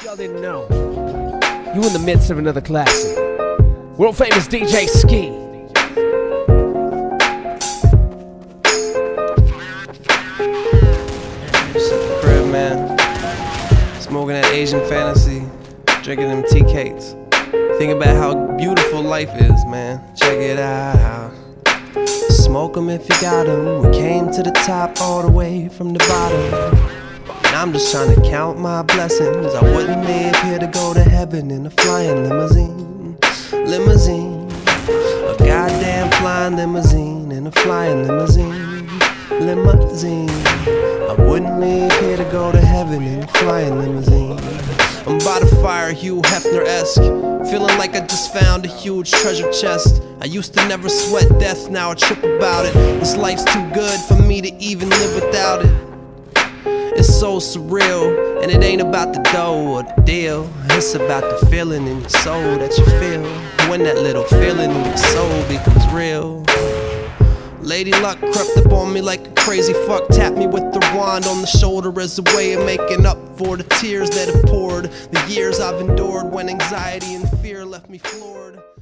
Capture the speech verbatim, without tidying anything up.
y'all didn't know, you in the midst of another classic. World famous D J Ski. Just at the crib, man. Smoking that Asian fantasy. Drinking them tea cakes. Think about how beautiful life is, man. Check it out. Smoke 'em if you got 'em. We came to the top all the way from the bottom. And I'm just trying to count my blessings. I wouldn't live here to go to heaven in a flying limousine. Limousine. A goddamn flying limousine. In a flying limousine. Limousine. I wouldn't live here to go to heaven in a flying limousine. I'm by the fire, Hugh Hefner-esque. Feeling like I just found a huge treasure chest. I used to never sweat death, now I trip about it. This life's too good for me to even live without it. It's so surreal, and it ain't about the dough or the deal. It's about the feeling in your soul that you feel. When that little feeling in your soul becomes real. Lady Luck crept up on me like a crazy fuck. Tapped me with the wand on the shoulder as a way of making up for the tears that have poured. The years I've endured when anxiety and fear left me floored.